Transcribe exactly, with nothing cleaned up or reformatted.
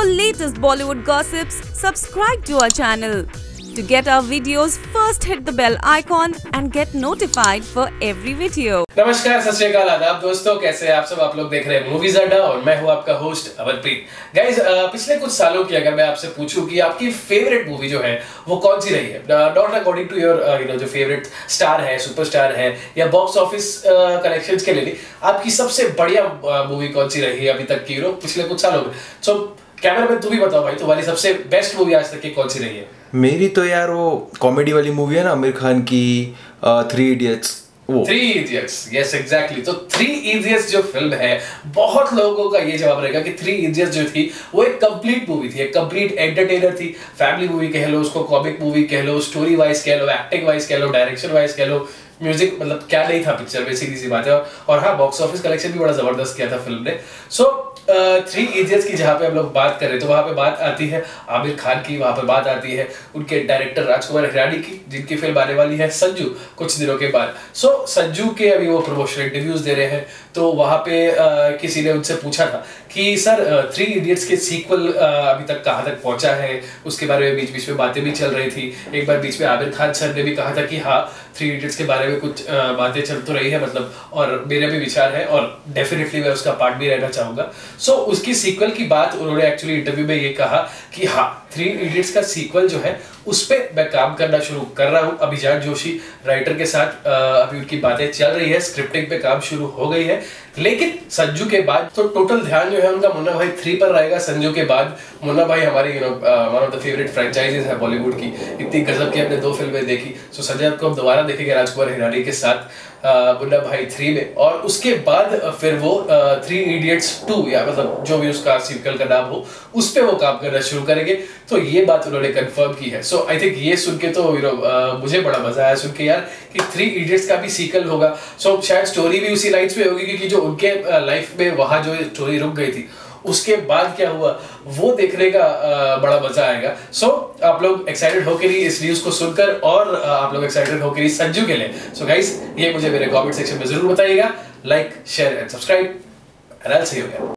For latest Bollywood gossips, subscribe to our channel. To get our videos, first hit the bell icon and get notified for every video. नमस्कार, सत श्री अकाल, आदाब दोस्तों, कैसे हैं आप सब। आप लोग देख रहे हैं मूवीज अड्डा और मैं हूं आपका होस्ट अमरप्रीत। गाइस, पिछले कुछ सालों की अगर मैं आपसे पूछूं कि आपकी फेवरेट मूवी जो है वो कौन सी रही है, not according to your you know जो फेवरेट स्टार है, सुपरस्टार है या बॉक्स ऑफिस कलेक्शंस के लिए, आपकी सबसे बढ़िया मूवी कौन सी रही है अभी तक की, नो पिछले कुछ सालों में। सो कैमरा मैन, तू भी बताओ भाई, तुम्हारी सबसे बेस्ट मूवी आज तक की कौन सी रही है? मेरी तो यार वो कॉमेडी वाली मूवी है ना, आमिर खान की थ्री इडियट्स। वो थ्री इडियट्स, यस एग्जैक्टली। तो थ्री इडियट्स जो फिल्म है, बहुत लोगों का ये जवाब रहेगा कि थ्री इडियट्स जो थी वो एक कंप्लीट मूवी थी, एक कंप्लीट एंटरटेनर थी। फैमिली मूवी कह लो उसको, कॉमिक मूवी कह लो, स्टोरी वाइज कह लो, एक्टिंग वाइज कह लो, डायरेक्शन वाइज कह लो, म्यूजिक, मतलब क्या नहीं था पिक्चर में, सीधी सी बात है। और हाँ, बॉक्स ऑफिस कलेक्शन भी बड़ा जबरदस्त किया था फिल्म ने। सो थ्री इडियट्स की जहाँ पे हम लोग बात कर रहे हैं, तो वहाँ पे बात आती है आमिर खान की, वहाँ पे बात आती है उनके डायरेक्टर राजकुमार हिरानी की, जिनकी फिल्म आने वाली है संजू कुछ दिनों के बाद। सो so, संजू के अभी वो प्रमोशनल इंटरव्यूज दे रहे हैं, तो वहाँ पे uh, किसी ने उनसे पूछा था कि सर थ्री इडियट्स के सीक्वल uh, अभी तक कहाँ तक पहुँचा है, उसके बारे में बीच बीच में बातें भी चल रही थी। एक बार बीच में आमिर खान सर ने भी कहा था कि हाँ, थ्री इडियट्स के बारे में कुछ uh, बातें चल तो रही है, मतलब, और मेरे भी विचार है और डेफिनेटली मैं उसका पार्ट भी रहना चाहूँगा। सो so, उसकी सीक्वल की बात उन्होंने एक्चुअली इंटरव्यू में ये कहा कि हाँ, थ्री इडियट्स का सीक्वल जो है उस पे मैं काम करना शुरू कर रहा हूँ। अभिजात जोशी राइटर के साथ अभी उनकी बातें चल रही है, स्क्रिप्टिंग पे काम शुरू हो गई है। लेकिन संजू के बाद तो टोटल ध्यान जो है उनका मुन्ना भाई थ्री पर रहेगा। संजू के बाद मुन्ना भाई हमारी you know one of the favourite franchises है बॉलीवुड की, इतनी गजब की हमने दो फिल्में देखी। सो संजय को हम दोबारा देखेंगे राजकुमार हिरानी के साथ मुन्ना भाई थ्री में, और उसके बाद फिर वो थ्री इडियट्स टू या मतलब जो भी उसका सीक्वल का नाम हो उस पे वो काम करना शुरू करेंगे। तो ये बात उन्होंने कंफर्म की है। सो आई थिंक ये सुन के तो यू नो मुझे बड़ा मजा आया सुन के यार कि थ्री इडियट्स का भी सीक्वल होगा। सो so, शायद स्टोरी भी उसी लाइन्स पे होगी, क्योंकि जो उनके लाइफ में वहाँ जो स्टोरी रुक गई थी उसके बाद क्या हुआ वो देखने का आ, बड़ा मजा आएगा। सो so, आप लोग एक्साइटेड होकर ही इस न्यूज को सुनकर, और आ, आप लोग एक्साइटेड होकर ही संजू के लिए। सो गाइस, ये मुझे मेरे कमेंट सेक्शन में जरूर बताइएगा। Like, share and subscribe, and I will see you again.